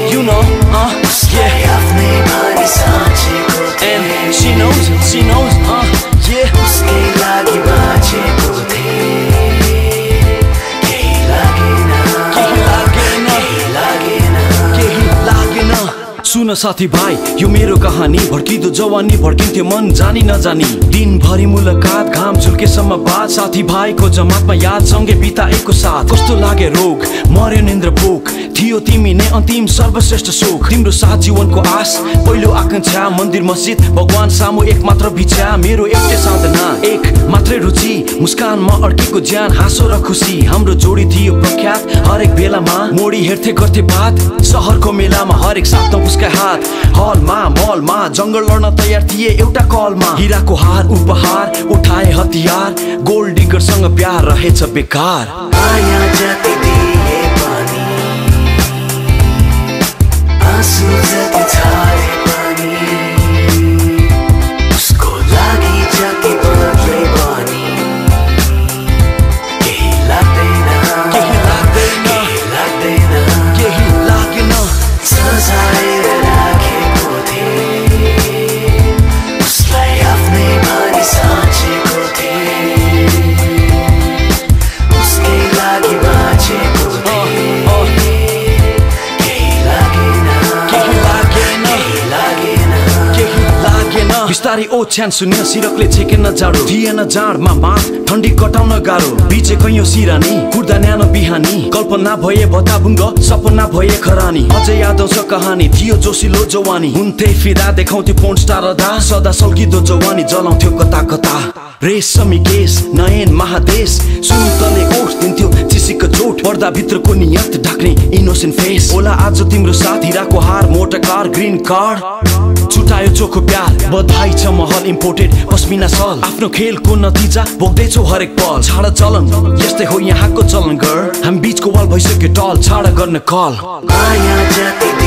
You know, yeah. And she knows, yeah. उसकै लागि बाँचेको थिएँ केही लागेन सुन साथी भाइ यो मेरो कहानी भड्किदो जवानी भड्किन्थ्यो मन जानी नजानी दिनभरि मुलाकात घाम झुल्केसम्म बाद साथी भाइको जमातमा याद सँगै बिताएको साथ कस्तो लागे रोग मर्यो निन्द्र भोक थियो तिमी नै अन्तिम सर्वश्रेष्ठ सुख तिम्रो साथ जीवनको आस पहिलो आकांक्षा मन्दिर मस्जिद भगवान सामु एक मात्र बिछ्या मेरो एउटै साधना एक मात्रै रुचि मुस्कानमा अड्केको ज्यान हाँसो र खुसी हाम्रो जोडी थियो प्रख्यात हरेक बेलामा मोडी हेर्थे गर्थे बात शहरको मेलामा हरेक साथ उसका हात हलमा मलमा जंगल लड्न तयार थिए एउटा कलमा हिराको हार उपहार उठाए हतियार गोल्ड डिगरसँग प्यार रहेछ बेकार माया जति दिए पनि आँसु जति छाए पनि उसको लागि जति बदले पनि केही लाग्दैन सजाएर राखेको थिएँ उसलाई आफ्नै मारी साँचेको थिएँ उसकै लागि बाँचेको थिएँ केही लागेन बिस्तारै ओछ्यान शून्य सिरकले छेकेन जाडो थिएन जाडमा माथ ठण्डी कटाउन गाह्रो बिचे कैयौं सिरानी कुर्दा न्यानो बिहानी कल्पना भए भताभुङ्ग सपना भए खरानी अझै याद आउँछ कहानी थियो जोसिलो जवानी हुन्थे फिदा देखाउँथ्यो पोर्न स्टार अदा सदा सल्किदो जवानी जलाउँथ्यो कता कता रेशमी केस नयन महादेश सुन्तले ओठ दिन्थ्यो चिसीको चोट पर्दा भित्रको नियत ढाक्ने इनोसेन्ट फेस होला आज तिम्रो साथ हिराको हार मोटर कार ग्रीन कार्ड छुटायो चोखो प्यार बधाई छ महल इम्पोर्टेड पस्मिना सल आफ्नो खेलको नतिजा भोग्दैछौ हरेक पल छाड चलन यस्तै हो यहाँको चलन गर हामी बीचको वाल भइसक्यो टल छाड गर्न कल माया जति